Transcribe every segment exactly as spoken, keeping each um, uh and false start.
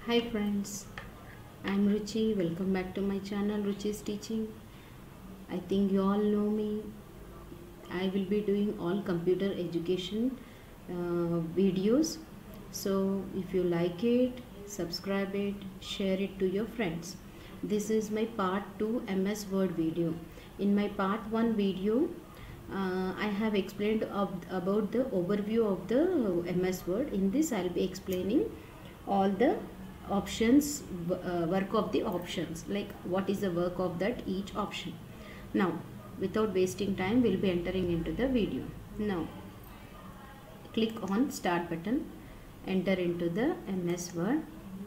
Hi friends, I'm Ruchi. Welcome back to my channel Ruchi's Teaching. I think you all know me. I will be doing all computer education uh, videos. So if you like it, subscribe it, share it to your friends. This is my part two M S Word video. In my part one video, uh, I have explained of, about the overview of the M S Word. In this I will be explaining all the options, uh, work of the options, like what is the work of that each option. Now without wasting time, we'll be entering into the video. Now click on start button, enter into the M S Word.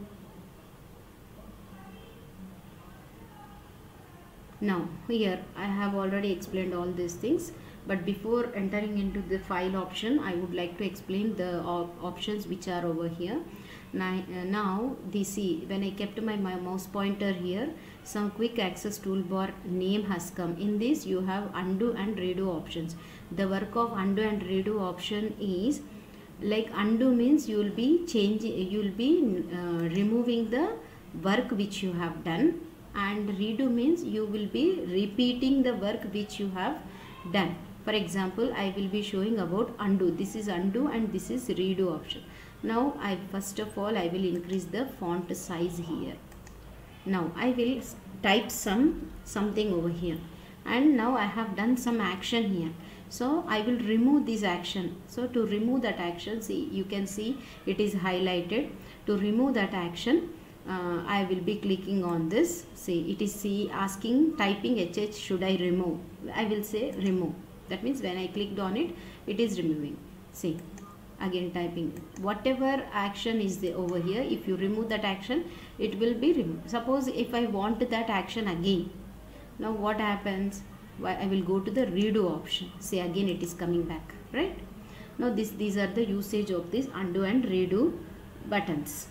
Now here I have already explained all these things, but before entering into the file option, I would like to explain the op options which are over here. Now, uh, now the see when I kept my, my mouse pointer here, some quick access toolbar name has come. In this you have undo and redo options. The work of undo and redo option is like undo means you will be changing, you will be uh, removing the work which you have done, and redo means you will be repeating the work which you have done. For example, I will be showing about undo. This is undo and this is redo option. Now I first of all I will increase the font size here. Now I will type some something over here, and now I have done some action here, so I will remove this action. So to remove that action, see, you can see it is highlighted. To remove that action, uh, I will be clicking on this. See, it is see asking typing H H should I remove. I will say remove. That means when I clicked on it, it is removing. See, again typing whatever action is there over here, if you remove that action, it will be removed. Suppose if I want that action again, now what happens? Why I will go to the redo option. See, again it is coming back, right? Now this these are the usage of this undo and redo buttons.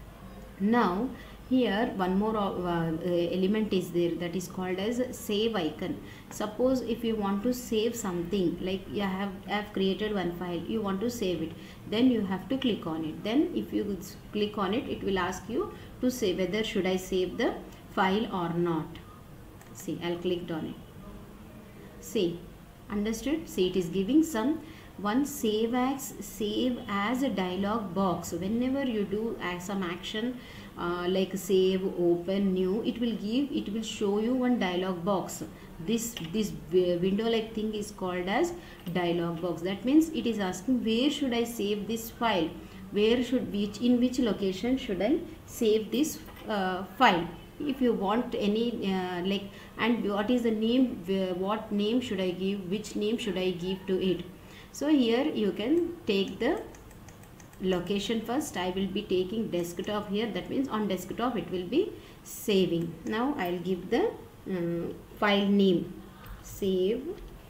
Now here one more uh, element is there, that is called as save icon. Suppose if you want to save something, like you have, have created one file, you want to save it, then you have to click on it. Then if you click on it, it will ask you to say whether should I save the file or not. See, I'll click on it. See, understood? See, it is giving some one save as save as a dialog box. Whenever you do some action uh, like save, open, new, it will give, it will show you one dialog box. This this window like thing is called as dialog box. That means it is asking where should I save this file, where should which in which location should I save this uh, file. If you want any uh, like, and what is the name, what name should I give, which name should I give to it. So here you can take the location first. I will be taking desktop here. That means on desktop it will be saving. Now I will give the um, file name, save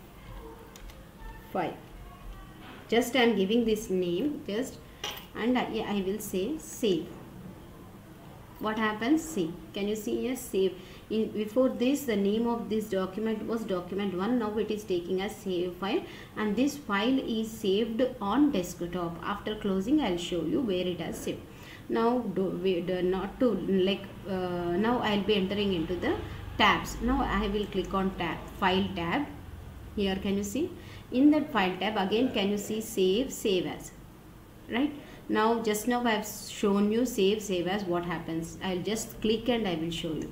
file. Just I am giving this name just, and I, I will say save. What happens? See, can you see here save? In, before this the name of this document was document one. Now it is taking a save file, and this file is saved on desktop. After closing I will show you where it has saved. Now do, we, do not to like uh, now I will be entering into the tabs. Now I will click on tab, file tab. Here can you see in that file tab again, can you see save, save as, right? Now just now I have shown you save, save as. What happens? I will just click and I will show you.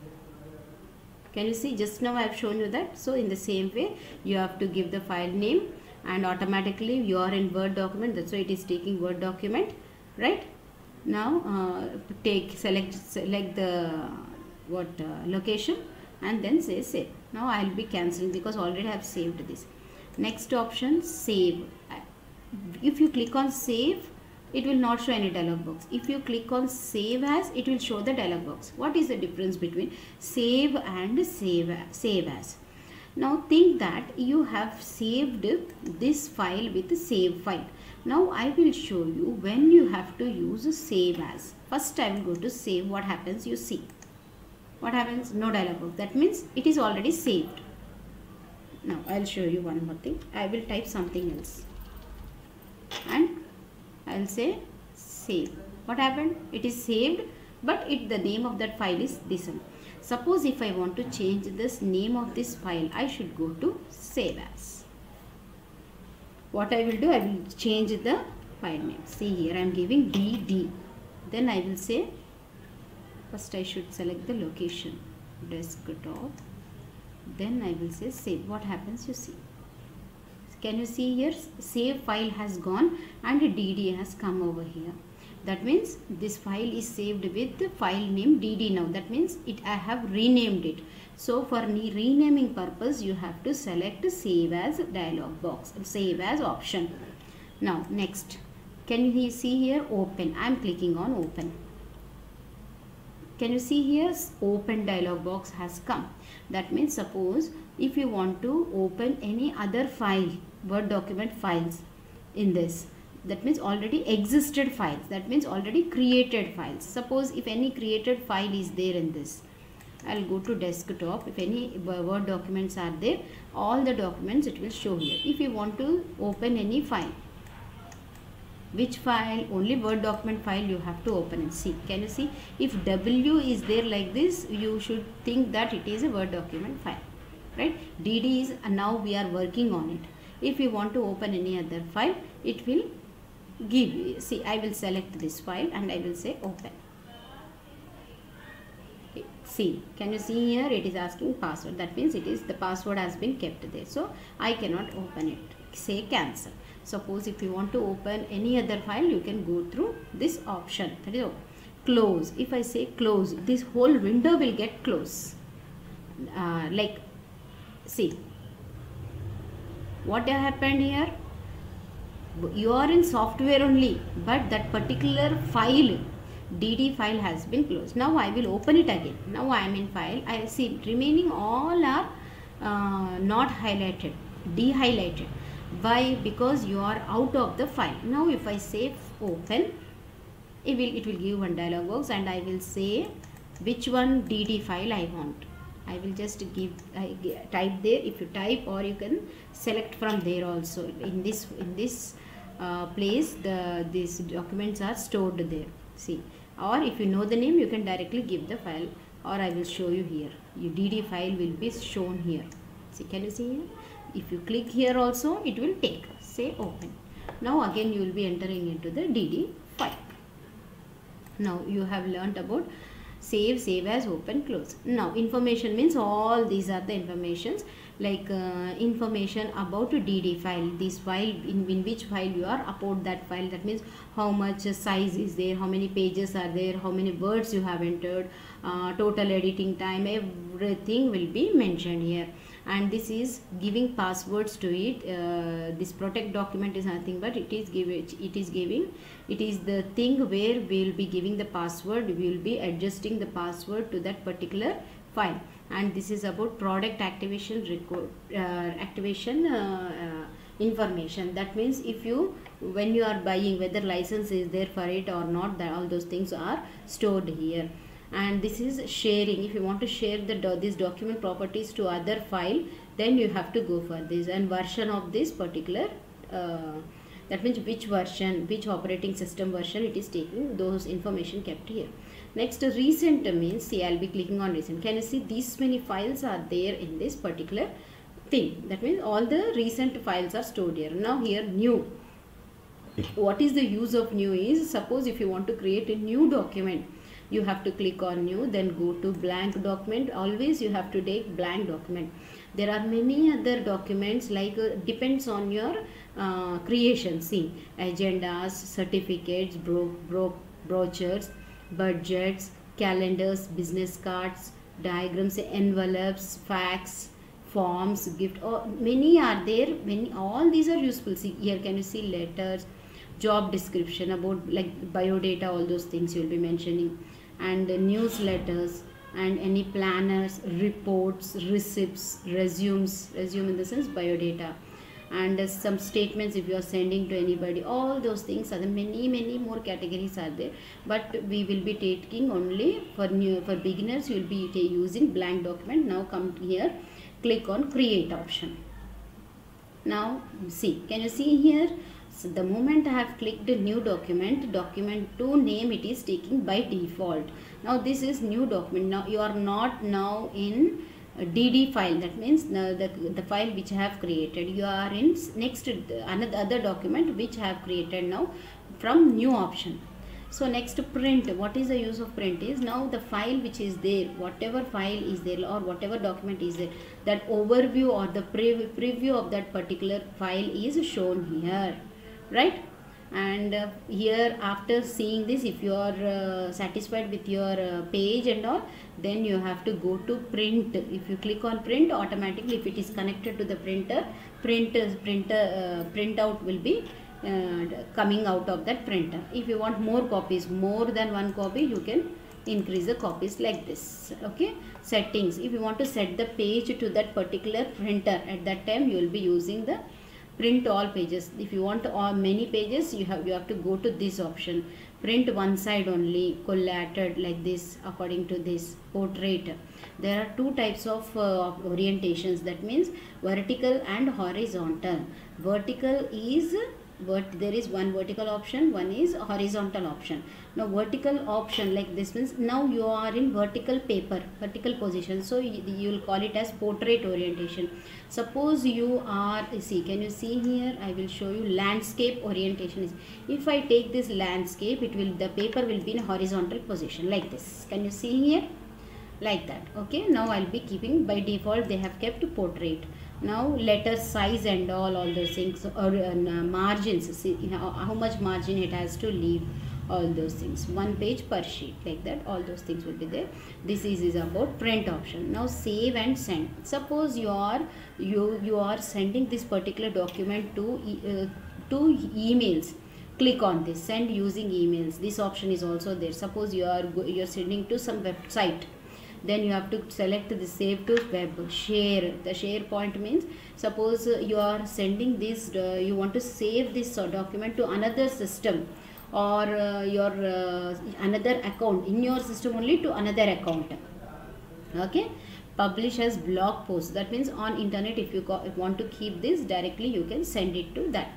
Can you see? Just now I have shown you that. So in the same way you have to give the file name, and automatically you are in Word document. That's why it is taking Word document, right? Now uh, take select select the what uh, location, and then say save. Now I will be cancelling because already I have saved this. Next option, save. If you click on save, it will not show any dialog box. If you click on save as, it will show the dialog box. What is the difference between save and save, save as? Now think that you have saved this file with save file. Now I will show you when you have to use save as. First I will go to save. What happens? You see. What happens? No dialog box. That means it is already saved. Now I will show you one more thing. I will type something else, and I will say save. What happened? It is saved, but it the name of that file is this one. Suppose if I want to change this name of this file, I should go to save as. What I will do, I will change the file name. See here, I am giving D D. Then I will say, first I should select the location, desktop. Then I will say save. What happens? You see. Can you see here? Save file has gone and D D has come over here. That means this file is saved with the file name D D now. That means it I have renamed it. So for renaming purpose, you have to select save as dialog box, save as option. Now next, can you see here open? I am clicking on open. Can you see here open dialog box has come? That means suppose if you want to open any other file, Word document files in this, that means already existed files, that means already created files. Suppose if any created file is there in this, I'll go to desktop. If any Word documents are there, all the documents it will show here. If you want to open any file, which file? Only Word document file you have to open and see. Can you see? If W is there like this, you should think that it is a Word document file, right? D D is, and now we are working on it. If you want to open any other file, it will give you. See, I will select this file and I will say open. Okay. See, can you see here? It is asking password. That means it is the password has been kept there. So I cannot open it. Say cancel. Suppose if you want to open any other file, you can go through this option. That is close. If I say close, this whole window will get closed. Uh, like, see. What happened here? You are in software only, but that particular file, D D file has been closed. Now I will open it again. Now I am in file. I see remaining all are uh, not highlighted, de-highlighted. Why? Because you are out of the file. Now if I say open, it will, it will give one dialog box and I will say which one D D file I want. I will just give, I type there. If you type, or you can select from there also. In this in this uh, place, the these documents are stored there. See, or if you know the name, you can directly give the file. Or I will show you here. Your D D file will be shown here. See, can you see here? If you click here also, it will take. Say open. Now again you will be entering into the D D file. Now you have learnt about save, save as, open, close. Now information means all these are the informations, like uh, information about a D D file. This file, in, in which file you are, upload that file. That means how much size is there, how many pages are there, how many words you have entered, uh, total editing time, everything will be mentioned here. And this is giving passwords to it. Uh, this protect document is nothing but it is give it, it is giving it is the thing where we will be giving the password. We will be adjusting the password to that particular file. And this is about product activation record uh, activation uh, uh, information. That means if you, when you are buying, whether license is there for it or not, that all those things are stored here. And this is sharing. If you want to share the do these document properties to other file, then you have to go for this. And version of this particular uh, that means which version, which operating system version it is taking, those information kept here. Next, recent means, see, I'll be clicking on recent. Can you see these many files are there in this particular thing? That means all the recent files are stored here. Now here new. What is the use of new is, suppose if you want to create a new document, you have to click on new, then go to blank document. Always you have to take blank document. There are many other documents, like uh, depends on your uh, creation. See, agendas, certificates, bro bro brochures, budgets, calendars, business cards, diagrams, envelopes, fax, forms, gift, or many are there. Many, all these are useful. See here, can you see letters, job description, about like biodata, all those things you will be mentioning, and uh, newsletters, and any planners, reports, receipts, resumes, resume in the sense biodata, and uh, some statements if you are sending to anybody. All those things are the many many more categories are there, but we will be taking only for new, for beginners you will be using blank document. Now come here, click on create option. Now see, can you see here, So the moment I have clicked new document, document two name it is taking by default. Now this is new document. Now you are not now in D D file, that means the, the, the file which I have created. You are in next another other document which I have created now from new option. So next print, what is the use of print is now the file which is there, whatever file is there or whatever document is there, that overview or the pre preview of that particular file is shown here, right? And uh, here after seeing this, if you are uh, satisfied with your uh, page and all, then you have to go to print. If you click on print, automatically if it is connected to the printer, print printer uh, printout will be uh, coming out of that printer. If you want more copies, more than one copy, you can increase the copies like this. Okay, settings, if you want to set the page to that particular printer, at that time you will be using the print all pages. If you want all many pages, you have you have to go to this option, print one side only, collated like this, according to this portrait. There are two types of uh, orientations, that means vertical and horizontal. Vertical is but there is one vertical option, one is horizontal option. Now vertical option like this means now you are in vertical paper, vertical position, so you, you will call it as portrait orientation. Suppose you are, see, can you see here, I will show you landscape orientation is, if I take this landscape, it will, the paper will be in horizontal position like this. Can you see here, like that? Okay, now I'll be keeping, by default they have kept portrait. Now letter size and all all those things, or uh, margins, see how, how much margin it has to leave, all those things, one page per sheet, like that, all those things will be there. This is, is about print option. Now save and send. Suppose you are you you are sending this particular document to uh, to emails. Click on this, send using emails. This option is also there. Suppose you are you are sending to some website, then you have to select the save to web. Share, the share point means suppose you are sending this, uh, you want to save this uh, document to another system, or uh, your uh, another account in your system only to another account. Okay, publish as blog post, that means on internet, if you want to keep this directly, you can send it to that.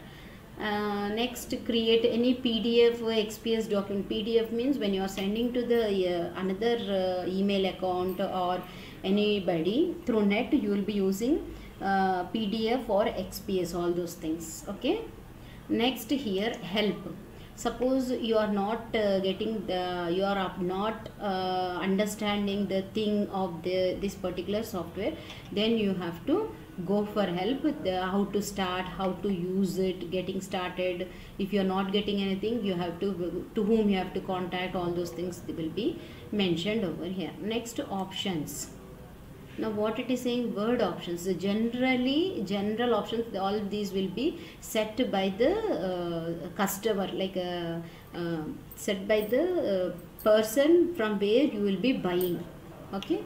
Uh, next, create any P D F or X P S document. P D F means when you are sending to the uh, another uh, email account or anybody through net, you will be using uh, P D F or X P S, all those things. Okay. Next here, help. Suppose you are not uh, getting the, you are not uh, understanding the thing of the this particular software, then you have to go for help with the, how to start, how to use it, getting started. If you are not getting anything, you have to, to whom you have to contact, all those things will be mentioned over here. Next, options. Now what it is saying, word options. So generally general options, all these will be set by the uh, customer, like uh, uh, set by the uh, person from where you will be buying. Okay.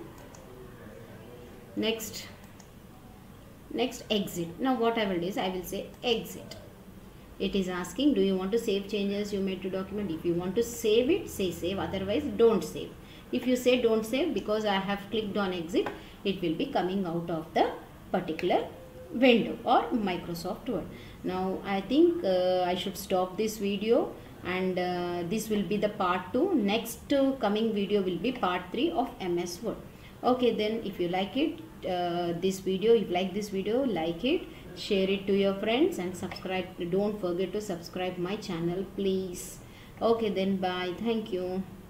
Next. Next, exit. Now what I will do is I will say exit. It is asking, do you want to save changes you made to document? If you want to save it, say save, otherwise don't save. If you say don't save, because I have clicked on exit, it will be coming out of the particular window or Microsoft Word. Now I think uh, I should stop this video, and uh, this will be the part two. Next uh, coming video will be part three of M S Word. Okay, then if you like it, uh, this video, if you like this video, like it, share it to your friends, and subscribe. Don't forget to subscribe my channel, please. Okay, then bye. Thank you.